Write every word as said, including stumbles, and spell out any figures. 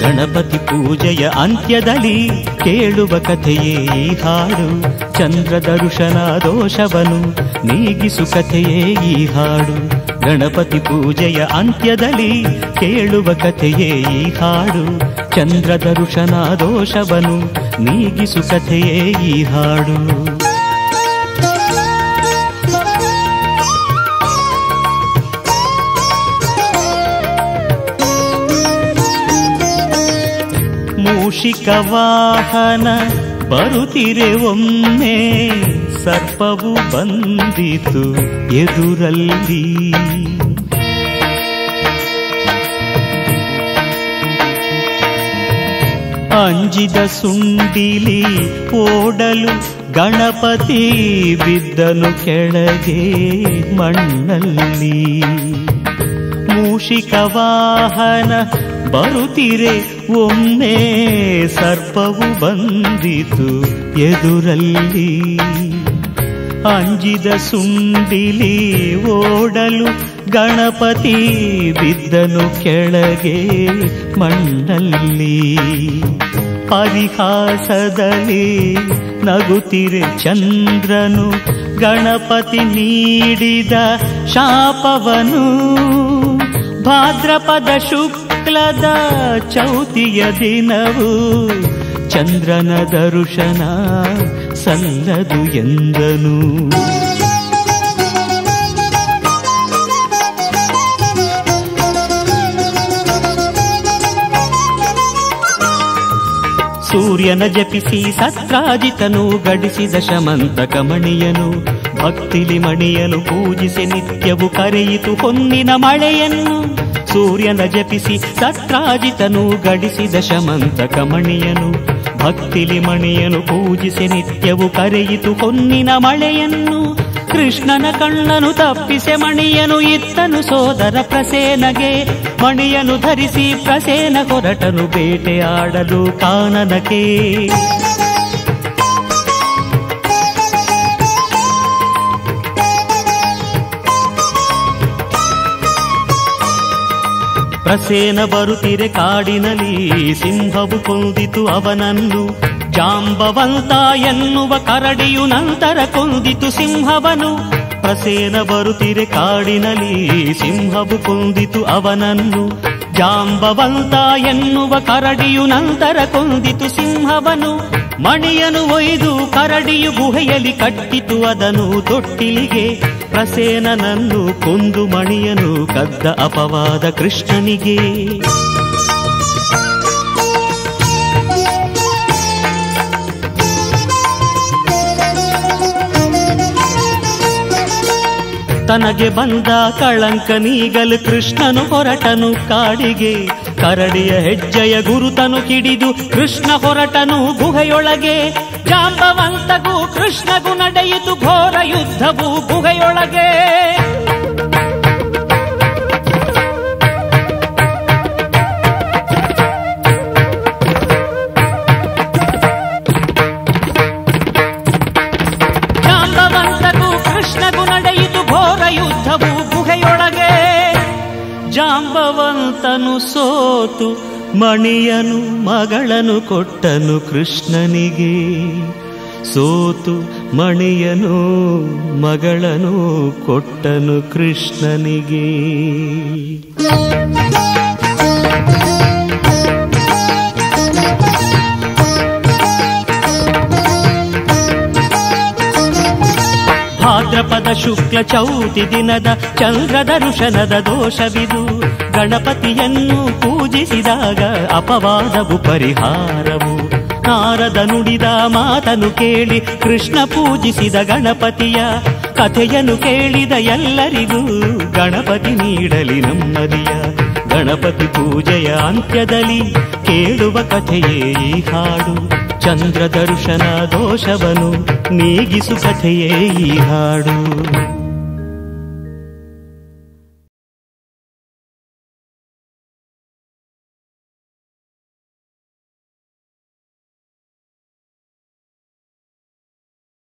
ಗಣಪತಿ ಪೂಜೆಯ ಅಂತ್ಯದಲ್ಲಿ ಕೇಳುವ ಕಥೆಯೇ ಈ ಹಾಡು. ಚಂದ್ರ ದರ್ಶನ ದೋಷವನು ನೀಗಿಸು ಕಥೆಯೇ ಈ ಹಾಡು. ಗಣಪತಿ ಪೂಜೆಯ ಅಂತ್ಯದಲ್ಲಿ ಕೇಳುವ ಕಥೆಯೇ ಈ ಹಾಡು. ಚಂದ್ರ ದರ್ಶನ ದೋಷವನು ನೀಗಿಸು ಕಥೆಯೇ ಈ ಹಾಡು. ಮೂಷಿಕ ವಾಹನ ಬರುತ್ತಿರೆ ಒಮ್ಮೆ, ಸರ್ಪವು ಬಂದಿತು ಎದುರಲ್ಲಿ. ಅಂಜಿದ ಸುಂಡಿಲಿ ಓಡಲು ಗಣಪತಿ ಬಿದ್ದನು ಕೆಳಗೆ ಮಣ್ಣಲ್ಲಿ. ಮೂಷಿಕ ವಾಹನ ಬರುತ್ತಿರೆ ಒಮ್ಮೆ, ಸರ್ಪವು ಬಂದಿತು ಎದುರಲ್ಲಿ. ಅಂಜಿದ ಸುಂಡಿಲಿ ಓಡಲು ಗಣಪತಿ ಬಿದ್ದನು ಕೆಳಗೆ ಮಣ್ಣಲ್ಲಿ. ಪರಿಹಾಸದಲ್ಲಿ ನಗುತ್ತಿರೆ ಚಂದ್ರನು, ಗಣಪತಿ ನೀಡಿದ ಶಾಪವನು. ಭಾದ್ರಪದ ಶುಕ್ಲದ ಚೌತಿಯ ದಿನವು ಚಂದ್ರನ ದರ್ಶನ ಸಲ್ಲದು ಎಂದನು. ಸೂರ್ಯನ ಜಪಿಸಿ ಸತ್ರಾಜಿತನು ಗಡಿಸಿದ ಶಮಂತಕ ಮಣಿಯನು. ಭಕ್ತಿಲಿ ಮಣಿಯನು ಪೂಜಿಸಿ ನಿತ್ಯವು ಕರೆಯಿತು ಹೊನ್ನಿನ ಮಳೆಯನ್ನು. ಸೂರ್ಯನ ಜಪಿಸಿ ಸತ್ರಾಜಿತನು ಗಡಿಸಿದ ಶಮಂತಕ ಮಣಿಯನು. ಭಕ್ತಿಲಿ ಮಣಿಯನು ಪೂಜಿಸಿ ನಿತ್ಯವು ಕರೆಯಿತು ಹೊನ್ನಿನ ಮಳೆಯನ್ನು. ಕೃಷ್ಣನ ಕಣ್ಣನು ತಪ್ಪಿಸೆ ಮಣಿಯನು ಇತ್ತನು ಸೋದರ ಪ್ರಸೇನಗೆ. ಮಣಿಯನು ಧರಿಸಿ ಪ್ರಸೇನ ಹೊರಟನು ಬೇಟೆಯಾಡಲು ಕಾನನಕ್ಕೆ. ಪ್ರಸೇನ ಬರುತ್ತಿರೆ ಕಾಡಿನಲ್ಲಿ, ಸಿಂಹವು ಕೊಂದಿತು ಅವನನ್ನು. ಜಾಂಬವಂತ ಎನ್ನುವ ಕರಡಿಯು ನಂತರ ಕೊಂದಿತು ಸಿಂಹವನು. ಪ್ರಸೇನ ಬರುತ್ತಿರೆ ಕಾಡಿನಲ್ಲಿ, ಸಿಂಹವು ಕೊಂದಿತು ಅವನನ್ನು. ಜಾಂಬವಂತ ಎನ್ನುವ ಕರಡಿಯು ನಂತರ ಕೊಂದಿತು ಸಿಂಹವನು. ಮಣಿಯನು ಒಯ್ದು ಕರಡಿಯು ಗುಹೆಯಲ್ಲಿ ಕಟ್ಟಿತು ಅದನು ತೊಟ್ಟಿಲಿಗೆ. ಪ್ರಸೇನನನ್ನು ಕೊಂದು ಮಣಿಯನು ಕದ್ದ ಅಪವಾದ ಕೃಷ್ಣನಿಗೆ. ತನಗೆ ಬಂದ ಕಳಂಕ ನೀಗಲು ಕೃಷ್ಣನು ಹೊರಟನು ಕಾಡಿಗೆ. ಕರಡಿಯ ಹೆಜ್ಜೆಯ ಗುರುತನು ಹಿಡಿದು ಕೃಷ್ಣ ಹೊರಟನು ಗುಹೆಯೊಳಗೆ. ಜಾಂಬವಂತಗೂ ಕೃಷ್ಣಗೂ ನಡೆಯಿತು ಘೋರ ಯುದ್ಧವು ಗುಹೆಯೊಳಗೆ. ಜಾಂಬವಂತಗೂ ಕೃಷ್ಣಗೂ ನಡೆಯಿತು ಘೋರ ಯುದ್ಧವು ಗುಹೆಯೊಳಗೆ. ಜಾಂಬವಂತನು ಸೋತು ಮಣಿಯನು ಮಗಳನ್ನು ಕೊಟ್ಟನು ಕೃಷ್ಣನಿಗೆ. ಸೋತು ಮಣಿಯನು ಮಗಳನ್ನು ಕೊಟ್ಟನು ಕೃಷ್ಣನಿಗೆ. ಭಾದ್ರಪದ ಶುಕ್ಲ ಚೌತಿ ದಿನದ ಚಂದ್ರ ದರ್ಶನದ ದೋಷವಿದು. ಗಣಪತಿಯನ್ನು ಪೂಜಿಸಿದಾಗ ಅಪವಾದವು ಪರಿಹಾರವು. ನಾರದ ನುಡಿದ ಮಾತನು ಕೇಳಿ ಕೃಷ್ಣ ಪೂಜಿಸಿದ ಗಣಪತಿಯ. ಕಥೆಯನ್ನು ಕೇಳಿದ ಎಲ್ಲರಿಗೂ ಗಣಪತಿ ನೀಡಲಿ ನೆಮ್ಮದಿಯ. ಗಣಪತಿ ಪೂಜೆಯ ಅಂತ್ಯದಲ್ಲಿ ಕೇಳುವ ಕಥೆಯೇ ಈ ಹಾಡು. ಚಂದ್ರ ದರ್ಶನ ದೋಷವನು ನೀಗಿಸು ಕಥೆಯೇ ಈ ಹಾಡು.